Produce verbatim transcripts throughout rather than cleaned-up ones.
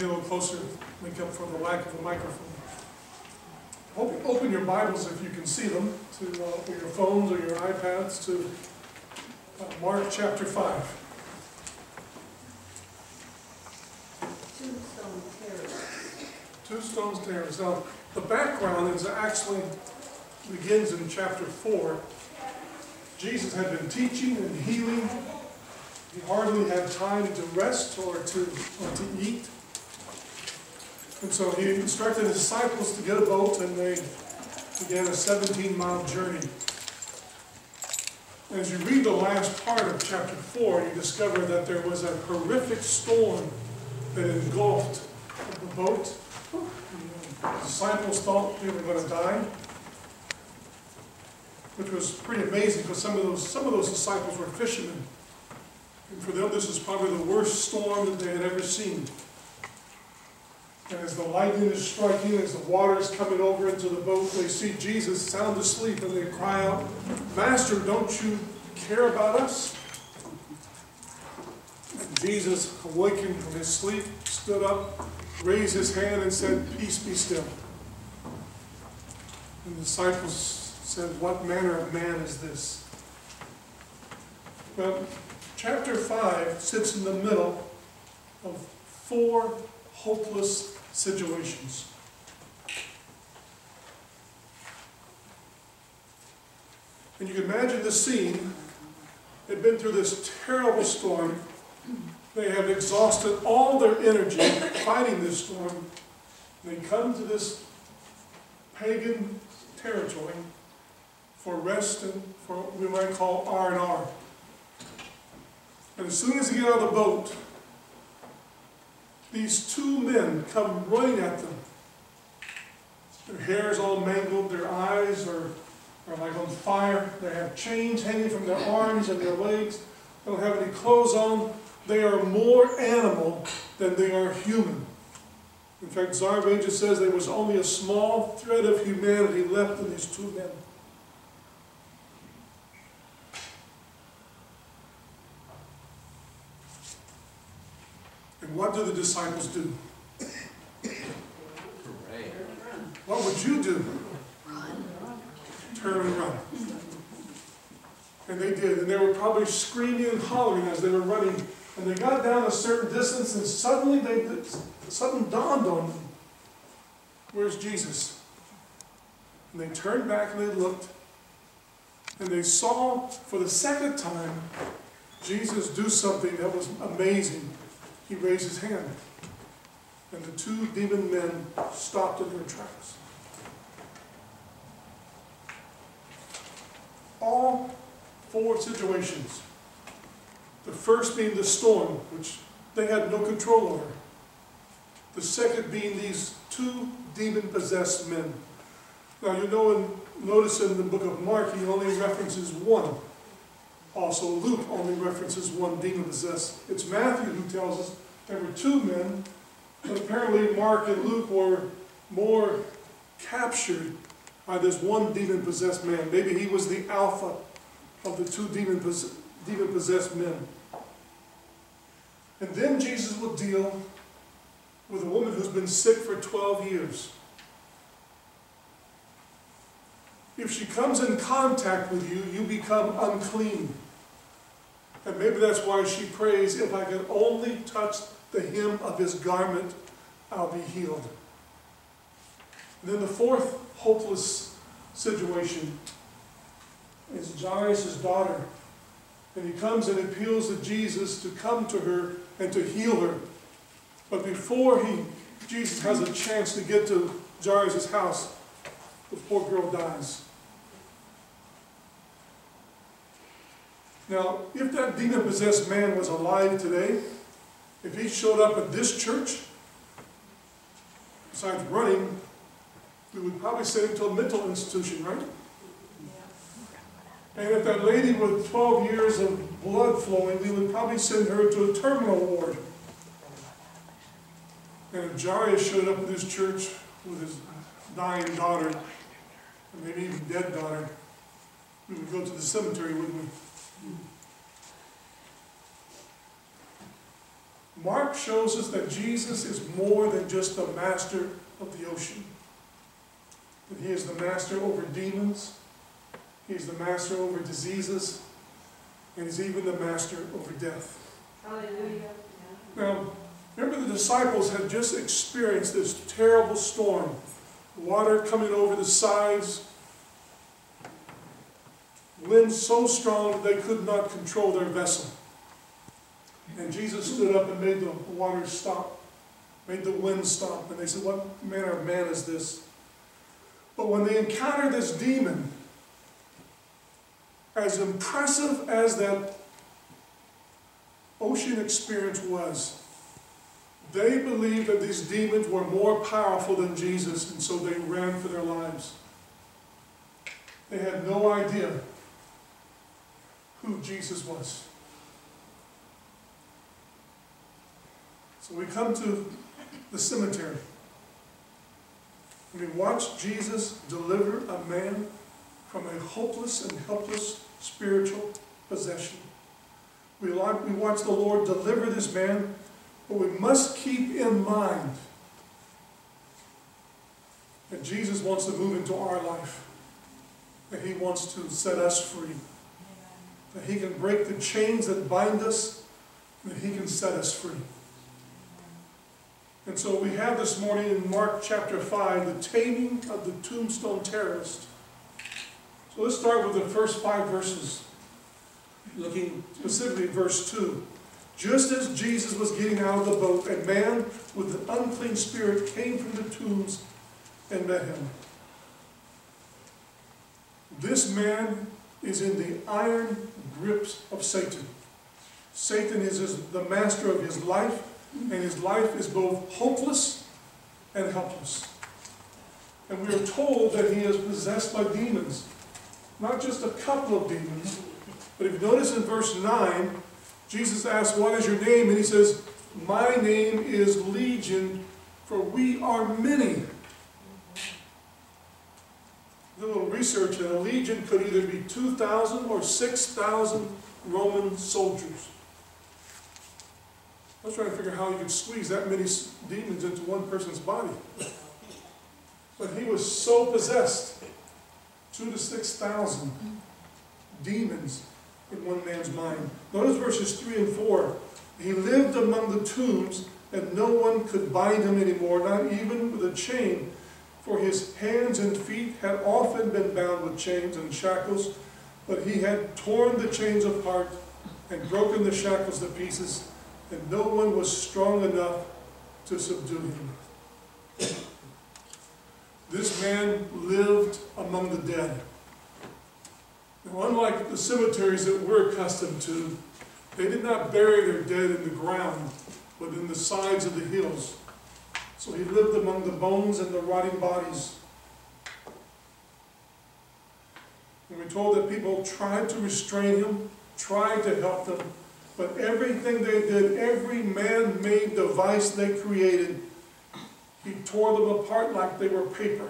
get a little closer, make up for the lack of a microphone. Hope you open your Bibles, if you can see them, to uh, or your phones or your iPads, to uh, Mark chapter five. Two Stone Terrace. Two Stones Terrace. Now, the background is actually begins in chapter four. Jesus had been teaching and healing. He hardly had time to rest or to, or to eat. And so he instructed his disciples to get a boat, and they began a seventeen mile journey. And as you read the last part of chapter four, you discover that there was a horrific storm that engulfed the boat. The disciples thought they were going to die, which was pretty amazing because some of those, some of those disciples were fishermen. And for them, this is probably the worst storm that they had ever seen. And as the lightning is striking, as the water is coming over into the boat, they see Jesus sound asleep, and they cry out, "Master, don't you care about us?" And Jesus, awakened from his sleep, stood up, raised his hand, and said, "Peace, be still." And the disciples said, "What manner of man is this?" Well, chapter five sits in the middle of four hopeless situations. And you can imagine the scene. They've been through this terrible storm. They have exhausted all their energy fighting this storm. They come to this pagan territory for rest and for what we might call R and R. And as soon as they get out of the boat, these two men come running at them. Their hair is all mangled, their eyes are, are like on fire, they have chains hanging from their arms and their legs, they don't have any clothes on. They are more animal than they are human. In fact, Zarvages says there was only a small thread of humanity left in these two men. And what do the disciples do? What would you do? Turn and run. And they did. And they were probably screaming and hollering as they were running. And they got down a certain distance, and suddenly they, something dawned on them. Where's Jesus? And they turned back and they looked. And they saw for the second time Jesus do something that was amazing. He raised his hand, and the two demon men stopped in their tracks. All four situations. The first being the storm, which they had no control over. The second being these two demon-possessed men. Now you know, and notice in the book of Mark, he only references one. Also, Luke only references one demon-possessed. It's Matthew who tells us there were two men, but apparently Mark and Luke were more captured by this one demon-possessed man. Maybe he was the alpha of the two demon-possessed men. And then Jesus will deal with a woman who's been sick for twelve years. If she comes in contact with you, you become unclean. And maybe that's why she prays, "If I can only touch the hem of his garment, I'll be healed." And then the fourth hopeless situation is Jairus' daughter. And he comes and appeals to Jesus to come to her and to heal her. But before he, Jesus has a chance to get to Jairus' house, the poor girl dies. Now, if that demon-possessed man was alive today, if he showed up at this church, besides running, we would probably send him to a mental institution, right? And if that lady with twelve years of blood flowing, we would probably send her to a terminal ward. And if Jairus showed up at this church with his dying daughter, or maybe even dead daughter, we would go to the cemetery, wouldn't we? Mark shows us that Jesus is more than just the master of the ocean. That he is the master over demons, he is the master over diseases, and he's even the master over death. Hallelujah. Now, remember the disciples had just experienced this terrible storm. Water coming over the sides, wind so strong that they could not control their vessel. And Jesus stood up and made the water stop, made the wind stop. And they said, what manner of man is this? But when they encountered this demon, as impressive as that ocean experience was, they believed that these demons were more powerful than Jesus, and so they ran for their lives. They had no idea who Jesus was. So we come to the cemetery. We watch Jesus deliver a man from a hopeless and helpless spiritual possession. We, like, we watch the Lord deliver this man, but we must keep in mind that Jesus wants to move into our life, that he wants to set us free, that he can break the chains that bind us, and that he can set us free. And so we have this morning in Mark chapter five, the taming of the tombstone terrorist. So let's start with the first five verses, looking specifically at verse two. Just as Jesus was getting out of the boat, a man with an unclean spirit came from the tombs and met him. This man is in the iron grips of Satan. Satan is his, the master of his life, and his life is both hopeless and helpless. And we are told that he is possessed by demons. Not just a couple of demons, but if you notice in verse nine, Jesus asks, what is your name? And he says, my name is Legion, for we are many. A little research, and a legion could either be two thousand or six thousand Roman soldiers. I was trying to figure out how you could squeeze that many demons into one person's body. But he was so possessed, two to six thousand demons in one man's mind. Notice verses three and four. He lived among the tombs, and no one could bind him anymore, not even with a chain. For his hands and feet had often been bound with chains and shackles, but he had torn the chains apart and broken the shackles to pieces, and no one was strong enough to subdue him. This man lived among the dead. Now, unlike the cemeteries that we're accustomed to, they did not bury their dead in the ground, but in the sides of the hills. So he lived among the bones and the rotting bodies. And we're told that people tried to restrain him, tried to help them, but everything they did, every man-made device they created, he tore them apart like they were paper.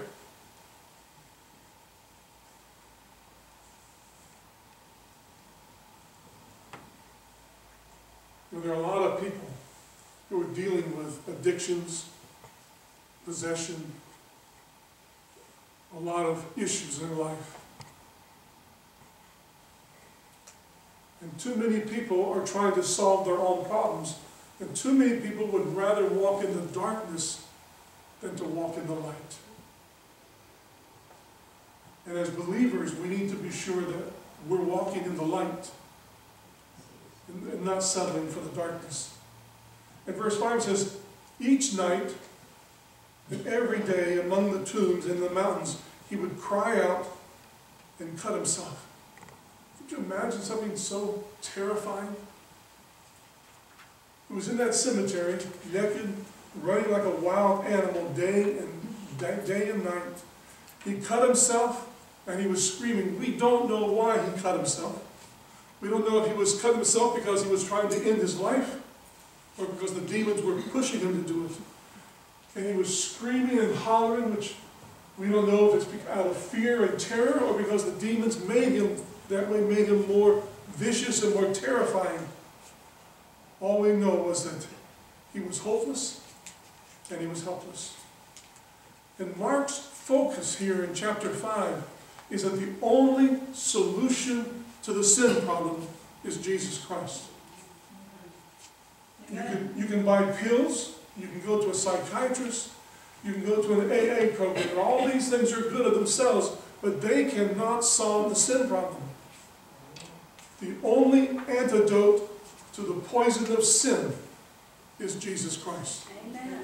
And there are a lot of people who are dealing with addictions, possession, a lot of issues in life. And too many people are trying to solve their own problems, and too many people would rather walk in the darkness than to walk in the light. And as believers, we need to be sure that we're walking in the light and not settling for the darkness. And verse five says, each night and every day among the tombs in the mountains, he would cry out and cut himself. Could you imagine something so terrifying? He was in that cemetery, naked, running like a wild animal day and day and night. He cut himself, and he was screaming. We don't know why he cut himself. We don't know if he was cutting himself because he was trying to end his life, or because the demons were pushing him to do it. And he was screaming and hollering, which we don't know if it's out of fear and terror, or because the demons made him that way, made him more vicious and more terrifying. All we know was that He was hopeless and he was helpless. And Mark's focus here in chapter five is that the only solution to the sin problem is Jesus Christ. You can, you can buy pills, you can go to a psychiatrist, you can go to an A A program, and all these things are good of themselves, but they cannot solve the sin problem. The only antidote to the poison of sin is Jesus Christ. Amen.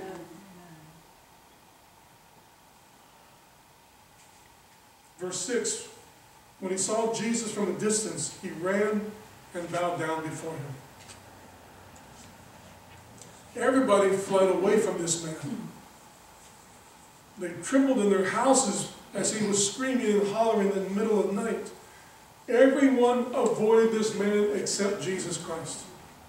Verse six, when he saw Jesus from a distance, he ran and bowed down before him. Everybody fled away from this man. They trembled in their houses as he was screaming and hollering in the middle of the night. Everyone avoided this man except Jesus Christ.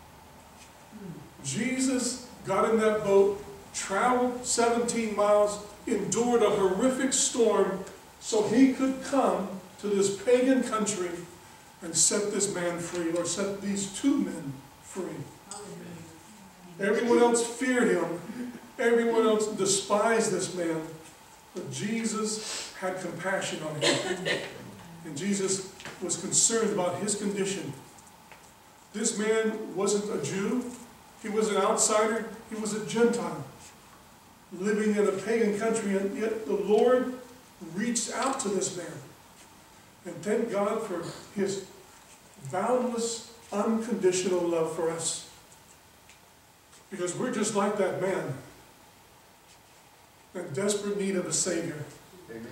Jesus got in that boat, traveled seventeen miles, endured a horrific storm so he could come to this pagan country and set this man free, or set these two men free. Everyone else feared him. Everyone else despised this man. But Jesus had compassion on him. And Jesus was concerned about his condition. This man wasn't a Jew. He was an outsider. He was a Gentile, living in a pagan country. And yet the Lord reached out to this man. And thank God for his boundless, unconditional love for us. Because we're just like that man, in desperate need of a Savior. Amen.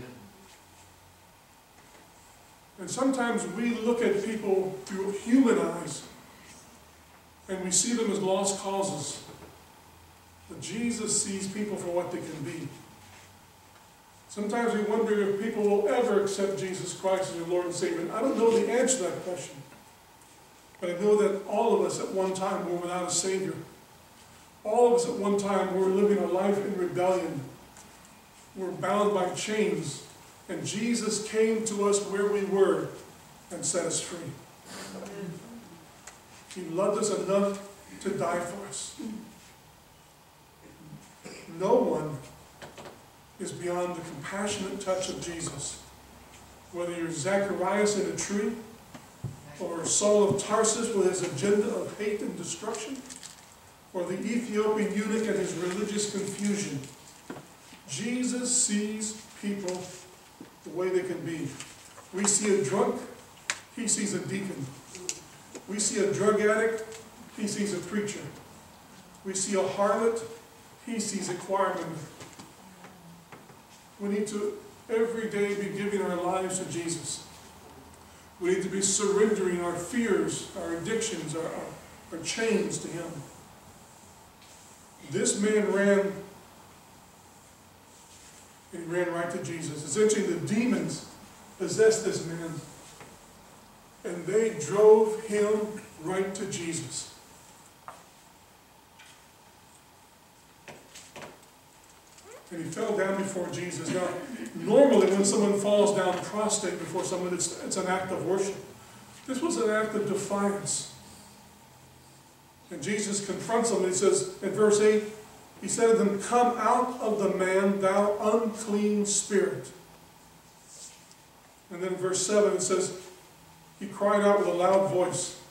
And sometimes we look at people through human eyes, and we see them as lost causes. But Jesus sees people for what they can be. Sometimes we wonder if people will ever accept Jesus Christ as their Lord and Savior. And I don't know the answer to that question. But I know that all of us at one time were without a Savior. All of us at one time were living a life in rebellion. We're bound by chains. And Jesus came to us where we were and set us free. He loved us enough to die for us. No one is beyond the compassionate touch of Jesus. Whether you're Zacharias in a tree, or Saul of Tarsus with his agenda of hate and destruction, or the Ethiopian eunuch and his religious confusion, Jesus sees people the way they can be. We see a drunk, he sees a deacon. We see a drug addict, he sees a preacher. We see a harlot, he sees a choir member. We need to every day be giving our lives to Jesus. We need to be surrendering our fears, our addictions, our, our, our chains to him. This man ran, he ran right to Jesus. Essentially, the demons possessed this man, and they drove him right to Jesus. And he fell down before Jesus. Now, normally when someone falls down prostrate before someone, it's, it's an act of worship. This was an act of defiance. And Jesus confronts them, and he says, in verse eight, he said to them, "Come out of the man, thou unclean spirit." And then in verse seven it says, he cried out with a loud voice.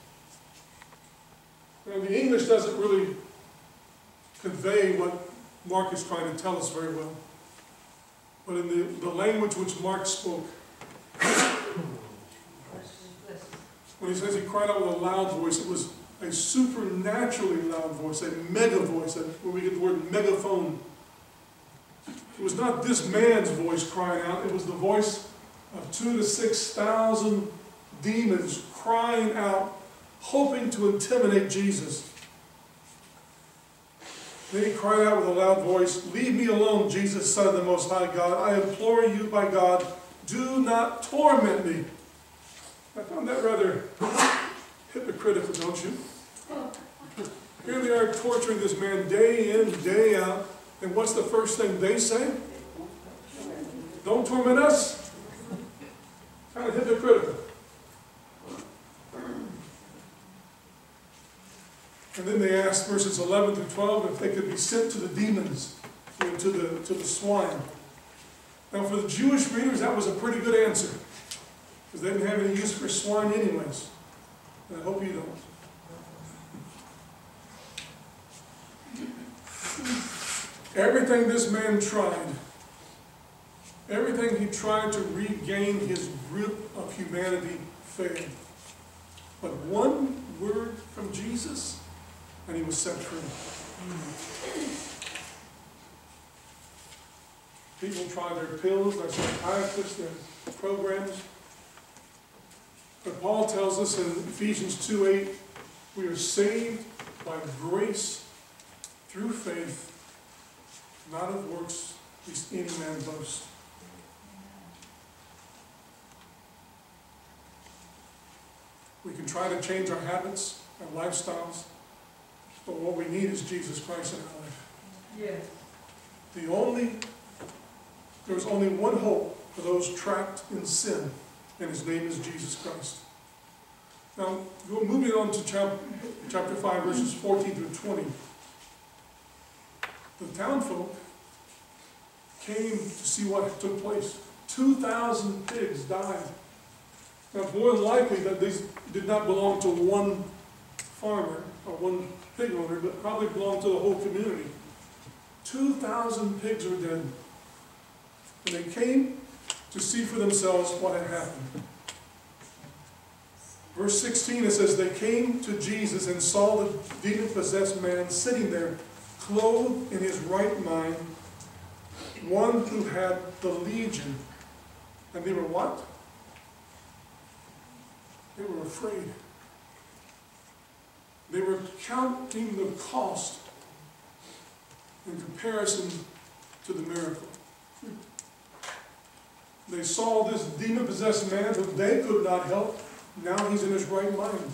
Now, the English doesn't really convey what Mark is trying to tell us very well. But in the, the language which Mark spoke, when he says he cried out with a loud voice, it was a supernaturally loud voice, a mega voice, where we get the word megaphone. It was not this man's voice crying out, it was the voice of two to six thousand demons crying out, hoping to intimidate Jesus. Then he cried out with a loud voice, "Leave me alone, Jesus, Son of the Most High God. I implore you by God, do not torment me." I found that rather hypocritical, don't you? Here they are torturing this man day in, day out, and what's the first thing they say? Don't torment us. Kind of hypocritical. And then they asked verses eleven through twelve if they could be sent to the demons, you know, to the, to the swine. Now for the Jewish readers, that was a pretty good answer, because they didn't have any use for swine anyways. And I hope you don't. Everything this man tried, everything he tried to regain his grip of humanity failed. But one word from Jesus, and he was set free. People try their pills, their psychiatrists, their programs. But Paul tells us in Ephesians two eight, we are saved by grace through faith, not of works, lest any man boast. We can try to change our habits, our lifestyles, but what we need is Jesus Christ in our life. Yes. The only, there's only one hope for those trapped in sin, and his name is Jesus Christ. Now, go- moving on to chapter, chapter five, verses fourteen through twenty. The townfolk came to see what took place. two thousand pigs died. Now, it's more than likely that these did not belong to one farmer or one pig owner, but probably belonged to the whole community. two thousand pigs were dead. And they came to see for themselves what had happened. Verse sixteen, it says, they came to Jesus and saw the demon-possessed man sitting there, clothed in his right mind, one who had the legion. And they were what? They were afraid. They were counting the cost in comparison to the miracle. They saw this demon-possessed man who they could not help. Now he's in his right mind.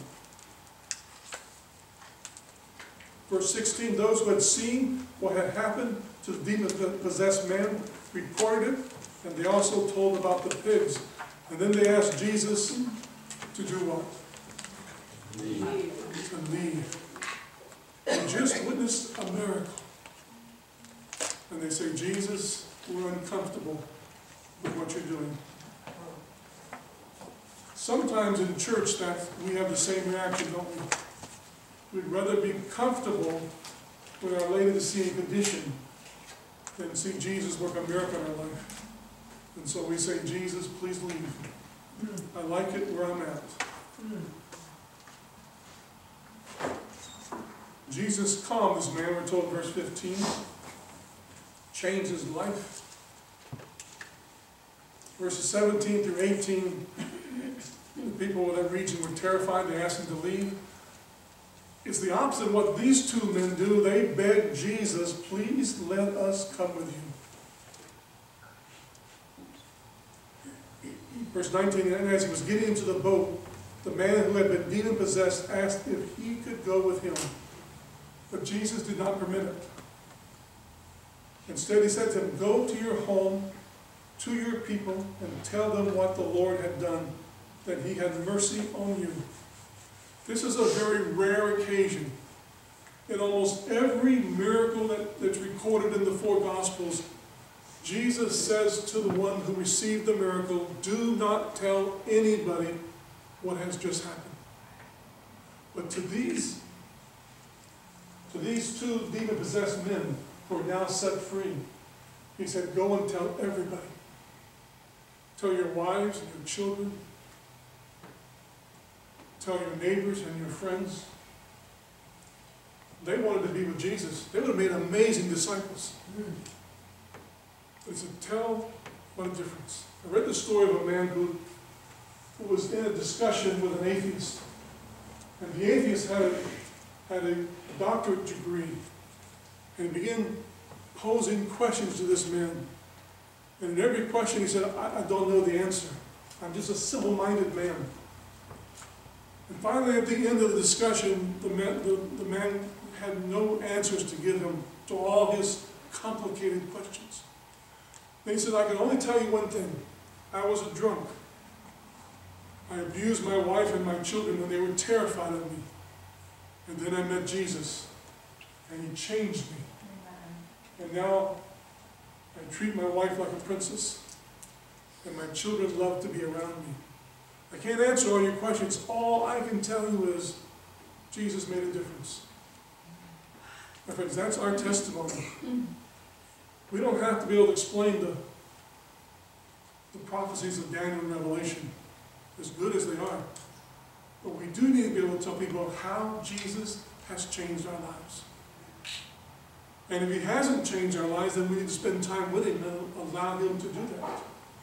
Verse sixteen, those who had seen what had happened to the demon-possessed man reported it, and they also told about the pigs. And then they asked Jesus to do what? Leave. To leave. They just witnessed a miracle. And they say, Jesus, we're uncomfortable with what you're doing. Sometimes in church that we have the same reaction, don't we? We'd rather be comfortable with our Laodicean condition than see Jesus work a miracle in our life. And so we say, Jesus, please leave. I like it where I'm at. Jesus calmed this man, we're told in verse fifteen, changed his life. Verses seventeen through eighteen, the people of that region were terrified. They asked him to leave. It's the opposite of what these two men do. They beg Jesus, please let us come with you. Verse nineteen, and as he was getting into the boat, the man who had been demon-possessed asked if he could go with him. But Jesus did not permit it. Instead, he said to him, go to your home, to your people, and tell them what the Lord had done, that he had mercy on you. This is a very rare occasion. In almost every miracle that, that's recorded in the four Gospels, Jesus says to the one who received the miracle, do not tell anybody what has just happened. But to these, to these two demon-possessed men who are now set free, he said, go and tell everybody. Tell your wives and your children. Tell your neighbors and your friends. They wanted to be with Jesus. They would have made amazing disciples. But he said, tell what a difference. I read the story of a man who, who was in a discussion with an atheist. And the atheist had a, had a doctorate degree. And he began posing questions to this man. And in every question he said, I, I don't know the answer. I'm just a simple-minded man. And finally, at the end of the discussion, the man, the, the man had no answers to give him to all his complicated questions. And he said, I can only tell you one thing. I was a drunk. I abused my wife and my children, and they were terrified of me. And then I met Jesus, and he changed me. And now I treat my wife like a princess, and my children love to be around me. I can't answer all your questions. All I can tell you is Jesus made a difference. My friends, that's our testimony. We don't have to be able to explain the, the prophecies of Daniel and Revelation, as good as they are. But we do need to be able to tell people how Jesus has changed our lives. And if he hasn't changed our lives, then we need to spend time with him and allow him to do that.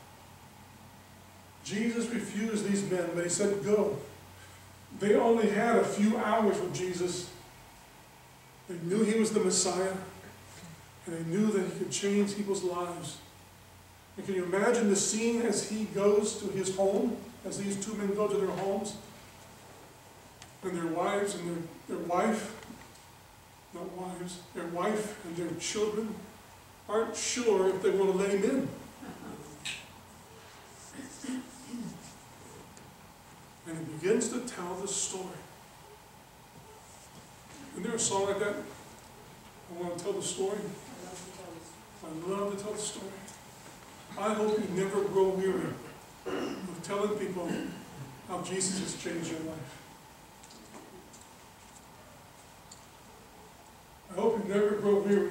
Jesus refused these men, but he said, go. They only had a few hours with Jesus. They knew he was the Messiah, and they knew that he could change people's lives. And can you imagine the scene as he goes to his home, as these two men go to their homes, and their wives and their, their wife, not wives, their wife and their children aren't sure if they want to let him in. And he begins to tell the story. Isn't there a song like that? I want to tell the story. I love to tell the story. I hope you never grow weary of telling people how Jesus has changed your life. I hope you never grow weary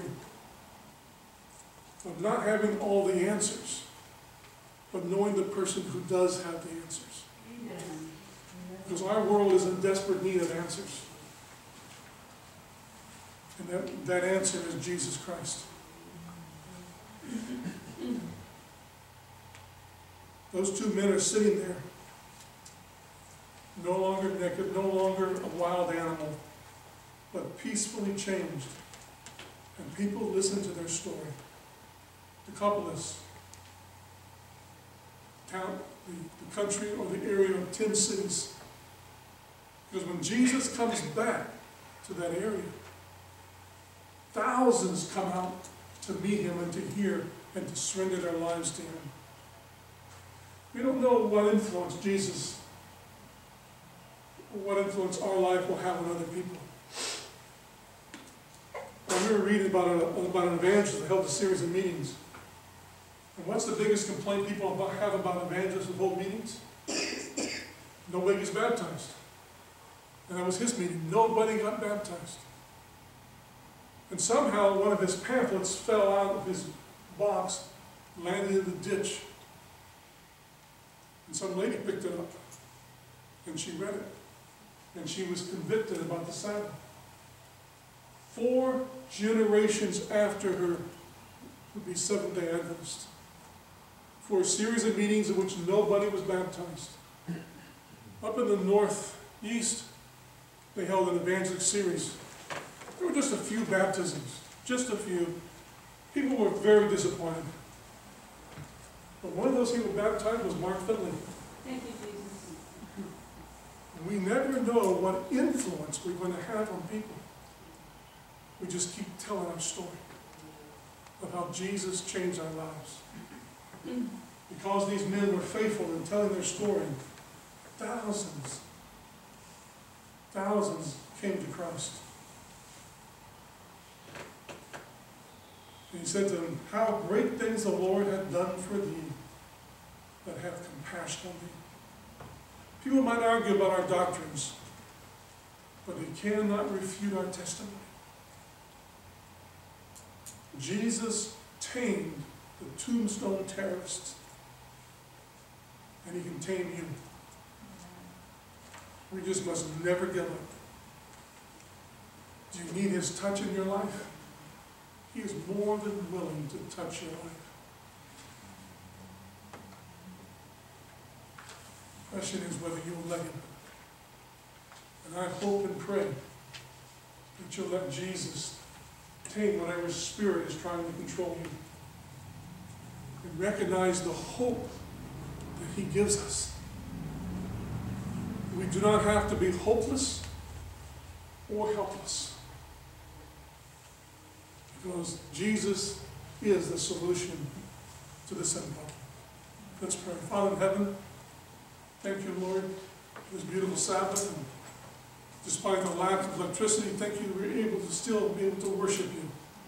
of not having all the answers, but knowing the person who does have the answers. Because our world is in desperate need of answers. And that, that answer is Jesus Christ. Those two men are sitting there, no longer naked, no longer a wild animal, but peacefully changed. And people listen to their story. Decapolis, town, the, the country or the area of ten cities. Because when Jesus comes back to that area, thousands come out to meet him and to hear and to surrender their lives to him. We don't know what influence Jesus, what influence our life will have on other people. When we were reading about, a, about an evangelist that held a series of meetings. And what's the biggest complaint people about, have about evangelists who hold meetings? Nobody gets baptized. And that was his meeting. Nobody got baptized. And somehow one of his pamphlets fell out of his box, landed in the ditch. And some lady picked it up. And she read it. And she was convicted about the Sabbath. Four generations after her would be Seventh-day Adventist. For a series of meetings in which nobody was baptized. Up in the northeast, they held an evangelic series. There were just a few baptisms, just a few. People were very disappointed. But one of those people baptized was Mark Finley. Thank you, Jesus. And we never know what influence we're going to have on people. We just keep telling our story of how Jesus changed our lives. Because these men were faithful in telling their story, thousands, thousands came to Christ. And he said to them, how great things the Lord hath done for thee that have compassion on thee. People might argue about our doctrines, but they cannot refute our testimony. Jesus tamed the tombstone terrorists, and he can tame you. We just must never give up. Do you need his touch in your life? He is more than willing to touch your life. The question is whether you'll let him. And I hope and pray that you'll let Jesus tame whatever spirit is trying to control you. And recognize the hope that he gives us. We do not have to be hopeless or helpless. Because Jesus is the solution to the sin problem. Let's pray. Father in heaven, thank you, Lord, for this beautiful Sabbath. And Despite the lack of electricity, thank you, we're able to still be able to worship you.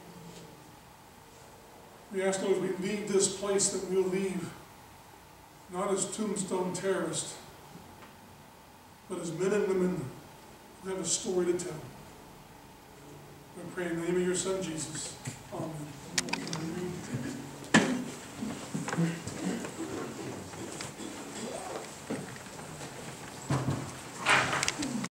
We ask, Lord, as we leave this place, that we'll leave not as tombstone terrorists, but as men and women who have a story to tell. We pray in the name of your Son, Jesus. Amen.